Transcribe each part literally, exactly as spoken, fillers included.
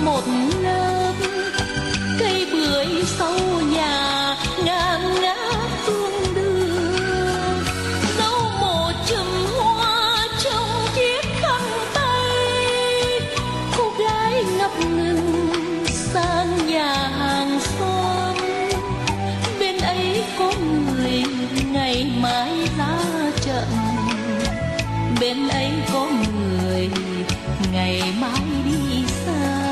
một lớp, cây bưởi sau nhà ngàn ngát phương đường, dấu một chùm hoa trong chiếc khăn tay. Cô gái ngập ngừng sang nhà hàng xóm, bên ấy có người ngày mai ra trận, bên ấy có người ngày mai đi xa.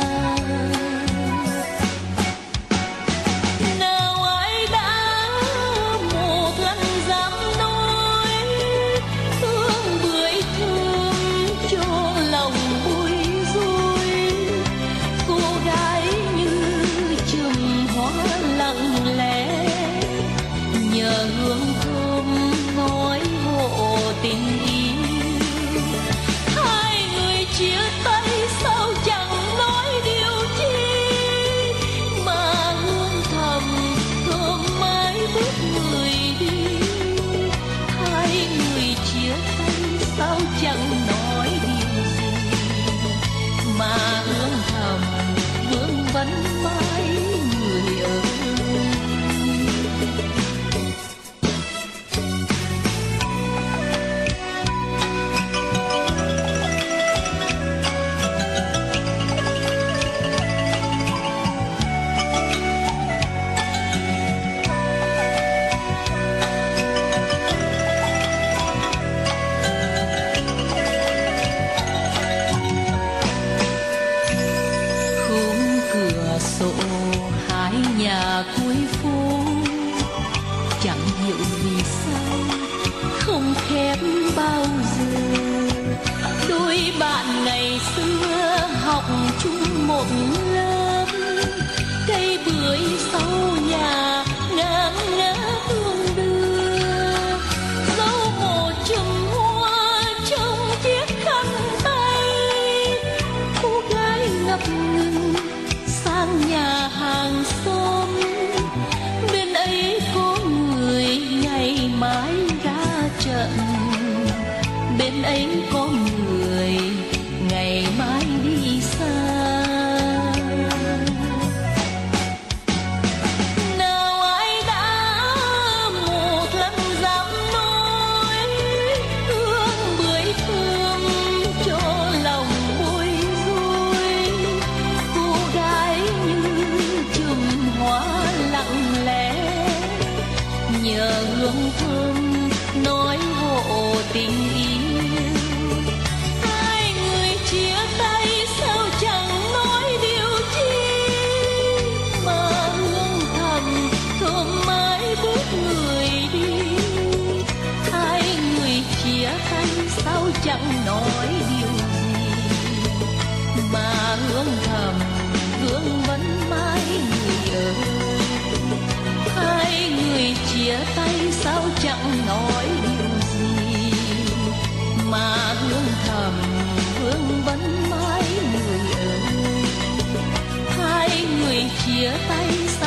Nào ai đã một lần dám nói hương bưởi thơm cho lòng bối rối. Cô gái như chùm hoa lặng lẽ, nhờ hương thơm nói hộ tình yêu. Hai người chia tay sao chẳng nói điều chi, mà hương thầm thơm mãi bước người đi. Hai người chia tay sao chẳng nói điều gì, mà hương thầm hương vẫn mãi người ơi. Sổ hai nhà cuối phố, chẳng hiểu vì sao không khép bao giờ. Đôi bạn ngày xưa học chung một lớp, cây bưởi sau nhà ngát ngát hương đưa, dấu một chùm hoa trong chiếc khăn tay. Cô gái ngập ngừng sang nhà hàng xóm, bên ấy có người ngày mai ra trận, bên ấy có người ngày mai đi xa. Nào ai đã một lần dám nói hương bưởi thơm cho lòng bối rối. Cô gái như chùm hoa lặng lẽ, nhờ hương thơm nói hộ tình yêu. Hai người chia tay sao chẳng nói điều chi, mà hương thầm thơm mãi bước người đi. Hai người chia tay sao chẳng nói điều gì, mà hương thầm hương vẫn mãi người ơi. Hai người chia tay sao chẳng nói điều gì, mà hương thầm hương vẫn mãi người ơi. Hai người chia tay